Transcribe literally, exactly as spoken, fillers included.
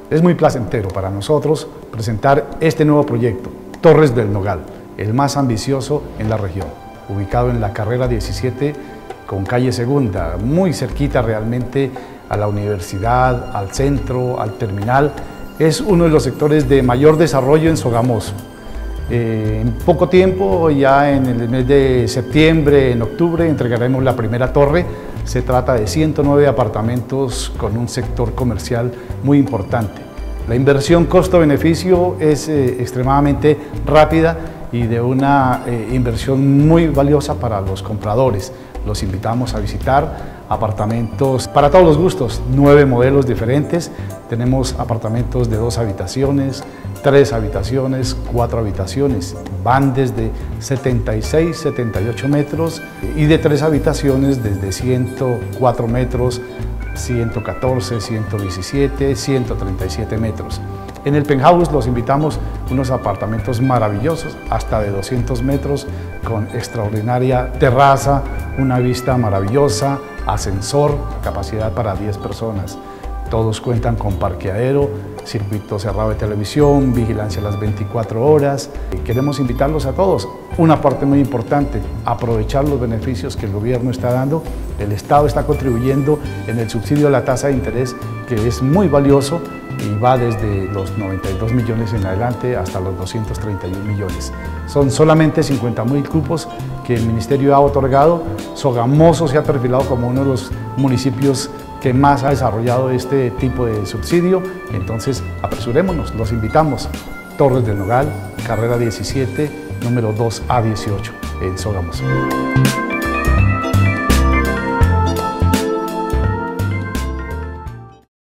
Es muy placentero para nosotros presentar este nuevo proyecto, Torres del Nogal, el más ambicioso en la región, ubicado en la carrera diecisiete con calle Segunda, muy cerquita realmente a la universidad, al centro, al terminal. Es uno de los sectores de mayor desarrollo en Sogamoso. Eh, en poco tiempo, ya en el mes de septiembre, en octubre, entregaremos la primera torre. Se trata de ciento nueve apartamentos con un sector comercial muy importante. La inversión costo-beneficio es eh, extremadamente rápida y de una eh, inversión muy valiosa para los compradores. Los invitamos a visitar apartamentos para todos los gustos, nueve modelos diferentes. Tenemos apartamentos de dos habitaciones, tres habitaciones, cuatro habitaciones. Van desde setenta y seis, setenta y ocho metros y de tres habitaciones desde ciento cuatro metros, ciento catorce, ciento diecisiete, ciento treinta y siete metros. En el penthouse los invitamos a unos apartamentos maravillosos, hasta de doscientos metros, con extraordinaria terraza, una vista maravillosa, ascensor, capacidad para diez personas. Todos cuentan con parqueadero, circuito cerrado de televisión, vigilancia a las veinticuatro horas. Queremos invitarlos a todos. Una parte muy importante, aprovechar los beneficios que el gobierno está dando. El Estado está contribuyendo en el subsidio a la tasa de interés, que es muy valioso y va desde los noventa y dos millones en adelante hasta los doscientos treinta y uno millones. Son solamente cincuenta mil cupos que el Ministerio ha otorgado. Sogamoso se ha perfilado como uno de los municipios que más ha desarrollado este tipo de subsidio, entonces apresurémonos, los invitamos. Torres del Nogal, carrera diecisiete, número dos A dieciocho, en Sogamoso.